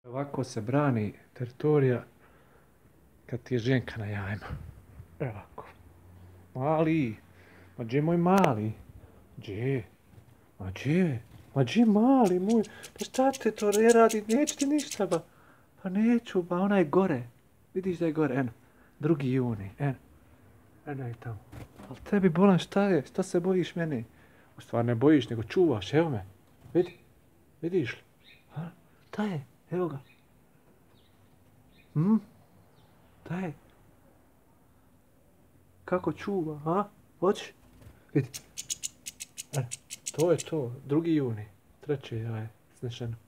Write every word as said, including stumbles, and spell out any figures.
Ovako se brani teritorija kad ti je ženka na jajima. Evo ovako. Mali. Ma gdje moj mali? Gdje? Ma gdje? Ma gdje mali moj? Pa šta te to ne radi? Neću ti ništa ba. Pa neću ba, ona je gore. Vidiš da je gore, eno. Drugi juni, eno. Eno je tamo. Ali tebi bolan šta je? Šta se bojiš mene? U stvari ne bojiš, nego čuvaš, evo me. Vidi. Vidiš li? Ha? Šta je? Evo ga. Hm? Šta je? Kako čuva, a? Hoćeš? Vidi. E, to je to, drugi juni. Treće jaje, snešeno.